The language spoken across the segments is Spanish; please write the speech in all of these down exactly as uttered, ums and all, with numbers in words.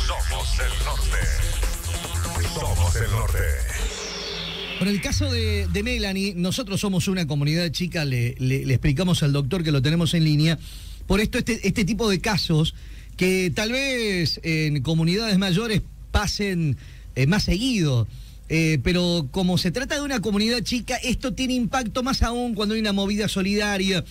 Somos el norte. Somos el norte. Por el caso de, de Melanie, nosotros somos una comunidad chica, le, le, le explicamos al doctor que lo tenemos en línea. Por esto, este, este tipo de casos que tal vez en comunidades mayores pasen eh, más seguido. Eh, pero como se trata de una comunidad chica, esto tiene impacto más aún cuando hay una movida solidaria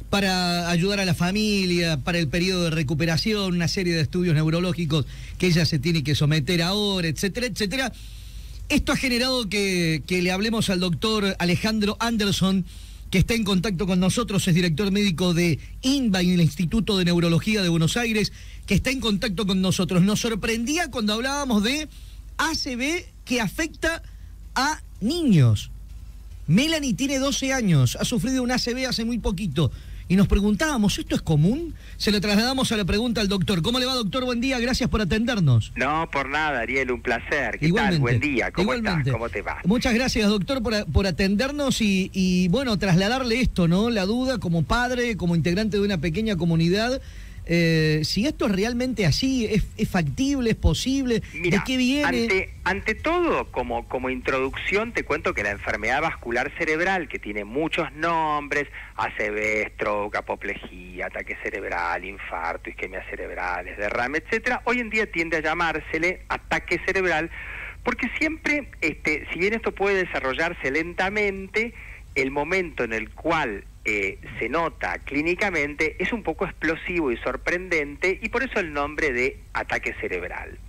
para ayudar a la familia, para el periodo de recuperación, una serie de estudios neurológicos que ella se tiene que someter ahora, etcétera, etcétera. Esto ha generado que, que le hablemos al doctor Alejandro Anderson, que está en contacto con nosotros, es director médico de INVA, el Instituto de Neurología de Buenos Aires, que está en contacto con nosotros. Nos sorprendía cuando hablábamos de A C V que afecta a niños. Melanie tiene doce años, ha sufrido un A C V hace muy poquito. Y nos preguntábamos, ¿esto es común? Se lo trasladamos a la pregunta al doctor. ¿Cómo le va, doctor? Buen día, gracias por atendernos. No, por nada, Ariel, un placer. ¿Qué Igualmente, tal? Buen día, ¿cómo igualmente. estás? ¿Cómo te va? Muchas gracias, doctor, por, por atendernos y, y, bueno, trasladarle esto, ¿no? La duda como padre, como integrante de una pequeña comunidad. Eh, si esto es realmente así, es, es factible, es posible, Mira, ¿de qué viene? Ante, ante todo, como, como introducción, te cuento que la enfermedad vascular cerebral, que tiene muchos nombres, A C V, stroke, apoplejía, ataque cerebral, infarto, isquemia cerebrales, derrame, etcétera, hoy en día tiende a llamársele ataque cerebral, porque siempre, este, si bien esto puede desarrollarse lentamente, el momento en el cual eh, se nota clínicamente es un poco explosivo y sorprendente, y por eso el nombre de ataque cerebral.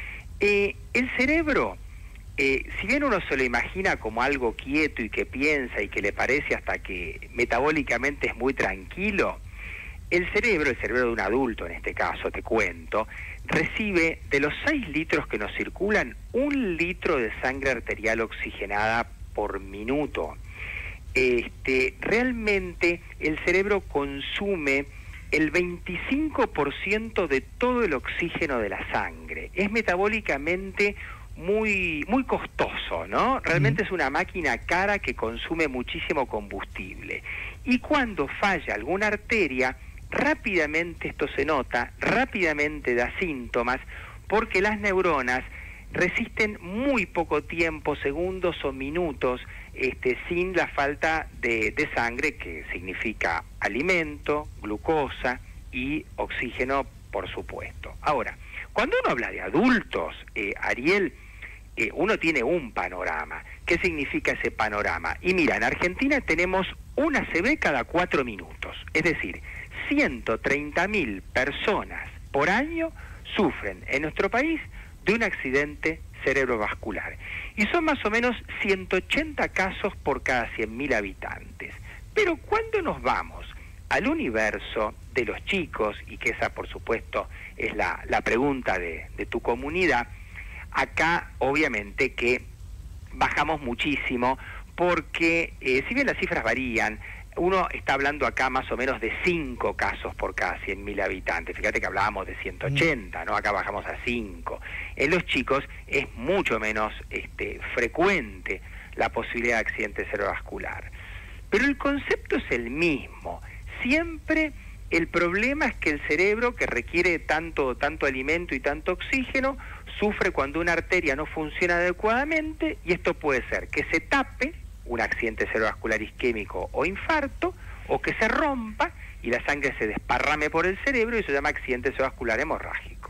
Eh, el cerebro, eh, si bien uno se lo imagina como algo quieto y que piensa y que le parece hasta que metabólicamente es muy tranquilo, el cerebro, el cerebro de un adulto en este caso, te cuento, recibe de los seis litros que nos circulan, un litro de sangre arterial oxigenada por minuto. Este, realmente el cerebro consume el veinticinco por ciento de todo el oxígeno de la sangre. Es metabólicamente muy, muy costoso, ¿no? Realmente es una máquina cara que consume muchísimo combustible. Y cuando falla alguna arteria, rápidamente esto se nota, rápidamente da síntomas, porque las neuronas resisten muy poco tiempo, segundos o minutos, este, sin la falta de, de sangre, que significa alimento, glucosa y oxígeno, por supuesto. Ahora, cuando uno habla de adultos, eh, Ariel, eh, uno tiene un panorama. ¿Qué significa ese panorama? Y mira, en Argentina tenemos un A C V cada cuatro minutos, es decir, ciento treinta mil personas por año sufren en nuestro país de un accidente cerebrovascular. Y son más o menos ciento ochenta casos por cada cien mil habitantes. Pero cuando nos vamos al universo de los chicos, y que esa por supuesto es la, la pregunta de, de tu comunidad, acá obviamente que bajamos muchísimo, porque eh, si bien las cifras varían, uno está hablando acá más o menos de cinco casos por cada cien mil habitantes. Fíjate que hablábamos de ciento ochenta, ¿no? Acá bajamos a cinco. En los chicos es mucho menos este, frecuente la posibilidad de accidente cerebrovascular. Pero el concepto es el mismo. Siempre el problema es que el cerebro, que requiere tanto, tanto alimento y tanto oxígeno, sufre cuando una arteria no funciona adecuadamente, y esto puede ser que se tape, un accidente cerebrovascular isquémico o infarto, o que se rompa y la sangre se desparrame por el cerebro, y eso se llama accidente cerebrovascular hemorrágico.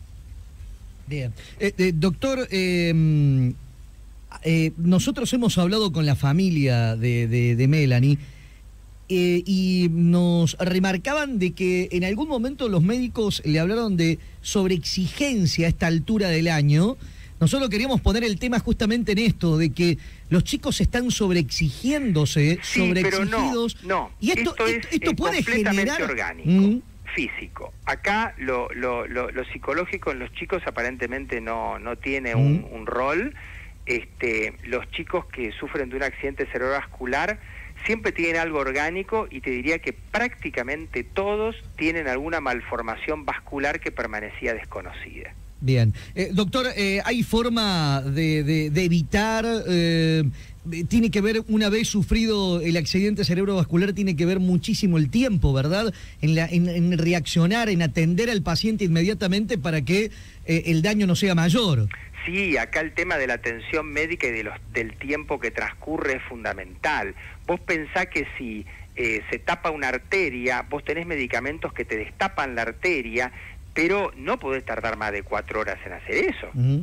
Bien. Eh, eh, doctor, eh, eh, nosotros hemos hablado con la familia de, de, de Melanie eh, y nos remarcaban de que en algún momento los médicos le hablaron de sobreexigencia a esta altura del año. Nosotros queríamos poner el tema justamente en esto, de que los chicos están sobreexigiéndose, sí, sobreexigidos. Pero no, no. Y esto, esto, esto, es, esto es puede completamente generar... orgánico, ¿Mm? físico. Acá lo, lo, lo, lo psicológico en los chicos aparentemente no, no tiene ¿Mm? un, un rol. Este, los chicos que sufren de un accidente cerebrovascular siempre tienen algo orgánico, y te diría que prácticamente todos tienen alguna malformación vascular que permanecía desconocida. Bien. Eh, doctor, eh, ¿hay forma de, de, de evitar... Eh, tiene que ver, una vez sufrido el accidente cerebrovascular, tiene que ver muchísimo el tiempo, ¿verdad? En, la, en, en reaccionar, en atender al paciente inmediatamente para que eh, el daño no sea mayor. Sí, acá el tema de la atención médica y de los, del tiempo que transcurre es fundamental. Vos pensás que si eh, se tapa una arteria, vos tenés medicamentos que te destapan la arteria, pero no podés tardar más de cuatro horas en hacer eso. Uh-huh.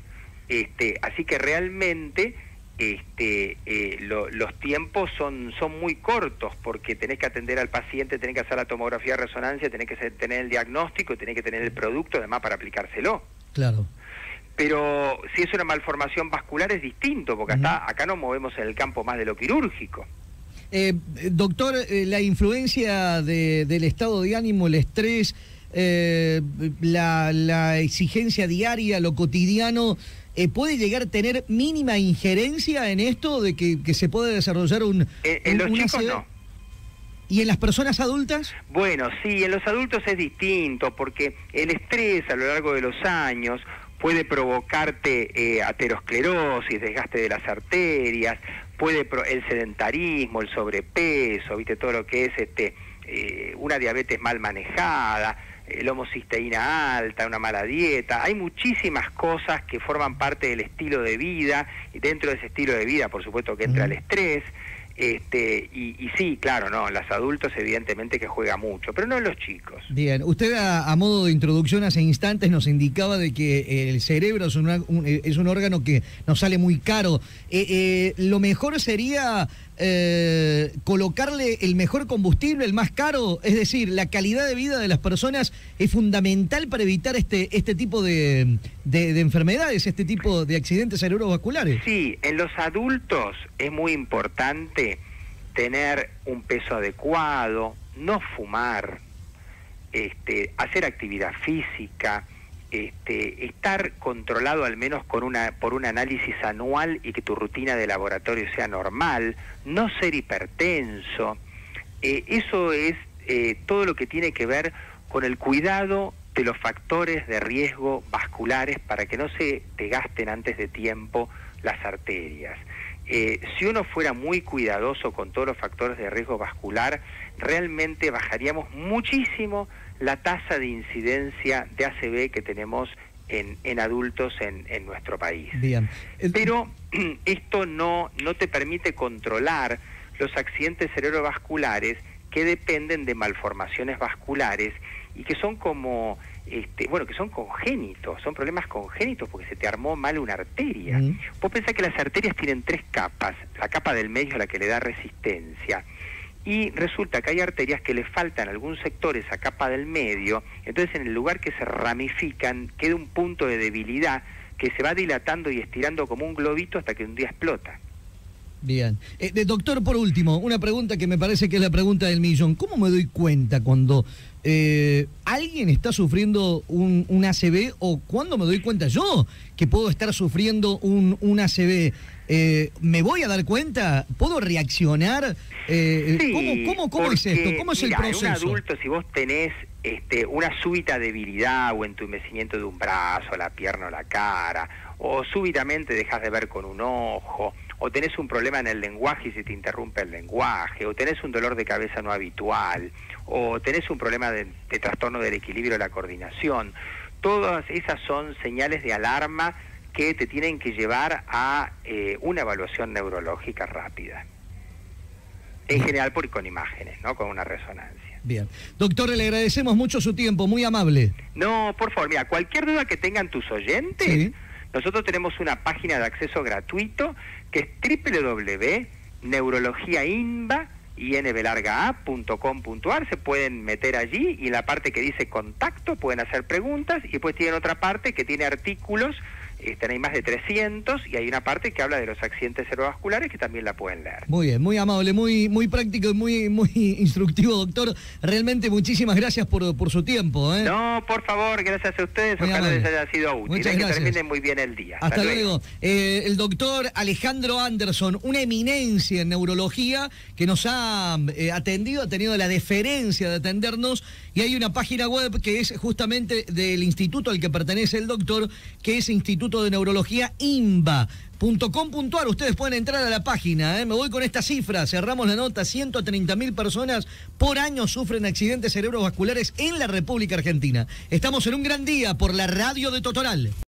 este, así que realmente... Este, eh, lo, los tiempos son, son muy cortos porque tenés que atender al paciente, tenés que hacer la tomografía de resonancia, tenés que tener el diagnóstico, tenés que tener el producto además para aplicárselo. Claro. Pero si es una malformación vascular es distinto, porque hasta uh-huh. acá nos movemos en el campo más de lo quirúrgico. Eh, doctor, eh, la influencia de, del estado de ánimo, el estrés, eh, la, la exigencia diaria, lo cotidiano... Eh, ¿puede llegar a tener mínima injerencia en esto de que, que se puede desarrollar un... En, en un, los chicos no. ¿Y en las personas adultas? Bueno, sí, en los adultos es distinto, porque el estrés a lo largo de los años puede provocarte eh, aterosclerosis, desgaste de las arterias, puede pro el sedentarismo, el sobrepeso, viste todo lo que es este eh, una diabetes mal manejada, el homocisteína alta, una mala dieta. Hay muchísimas cosas que forman parte del estilo de vida, y dentro de ese estilo de vida, por supuesto, que entra el estrés, este y, y sí, claro, no, en los adultos evidentemente que juega mucho, pero no en los chicos. Bien, usted a, a modo de introducción hace instantes nos indicaba de que el cerebro es un, un, es un órgano que nos sale muy caro. Eh, eh, lo mejor sería... Eh, colocarle el mejor combustible, el más caro, es decir, la calidad de vida de las personas es fundamental para evitar este este tipo de, de, de enfermedades, este tipo de accidentes cerebrovasculares. Sí, en los adultos es muy importante tener un peso adecuado, no fumar, este, hacer actividad física, Este, estar controlado al menos con una, por un análisis anual y que tu rutina de laboratorio sea normal, no ser hipertenso. Eh, eso es eh, todo lo que tiene que ver con el cuidado de los factores de riesgo vasculares para que no se te gasten antes de tiempo las arterias. Eh, si uno fuera muy cuidadoso con todos los factores de riesgo vascular, realmente bajaríamos muchísimo la tasa de incidencia de A C V que tenemos en, en adultos en, en nuestro país. Bien. Pero esto no, no te permite controlar los accidentes cerebrovasculares que dependen de malformaciones vasculares y que son como, este, bueno, que son congénitos, son problemas congénitos porque se te armó mal una arteria. Mm. Vos pensás que las arterias tienen tres capas, la capa del medio es la que le da resistencia, y resulta que hay arterias que le faltan algún sector esa capa del medio, entonces en el lugar que se ramifican queda un punto de debilidad que se va dilatando y estirando como un globito hasta que un día explota. Bien. Eh, doctor, por último, una pregunta que me parece que es la pregunta del millón. ¿Cómo me doy cuenta cuando eh, alguien está sufriendo un, un A C V o cuándo me doy cuenta yo que puedo estar sufriendo un, un A C V? Eh, ¿Me voy a dar cuenta? ¿Puedo reaccionar? Eh, sí, ¿Cómo, cómo, cómo porque, es esto? ¿Cómo es mira, el proceso? En un adulto, si vos tenés este, una súbita debilidad o entumecimiento de un brazo, la pierna o la cara, o súbitamente dejas de ver con un ojo, o tenés un problema en el lenguaje y se te interrumpe el lenguaje, o tenés un dolor de cabeza no habitual, o tenés un problema de, de trastorno del equilibrio o la coordinación, todas esas son señales de alarma que te tienen que llevar a eh, una evaluación neurológica rápida. En general por, con imágenes, ¿no? Con una resonancia. Bien. Doctor, le agradecemos mucho su tiempo, muy amable. No, por favor, mira, cualquier duda que tengan tus oyentes, sí. Nosotros tenemos una página de acceso gratuito que es doble u doble u doble u punto neurologiainba punto com punto a r. Se pueden meter allí y en la parte que dice contacto pueden hacer preguntas y después tienen otra parte que tiene artículos Este, hay más de trescientos y hay una parte que habla de los accidentes cerebrovasculares que también la pueden leer. Muy bien, muy amable, muy muy práctico y muy muy instructivo, doctor. Realmente muchísimas gracias por, por su tiempo. ¿eh? No, por favor, gracias a ustedes. Muy Ojalá amable. les haya sido útil. Muchas ¿eh? Que gracias. terminen muy bien el día. Hasta, Hasta luego. luego. Eh, el doctor Alejandro Anderson, una eminencia en neurología que nos ha eh, atendido, ha tenido la deferencia de atendernos, y hay una página web que es justamente del instituto al que pertenece el doctor, que es Instituto de Neurología I N V A punto com punto a r. Ustedes pueden entrar a la página, ¿eh? Me voy con esta cifra, cerramos la nota: ciento treinta mil personas por año sufren accidentes cerebrovasculares en la República Argentina. Estamos en un gran día por la radio de Totoral.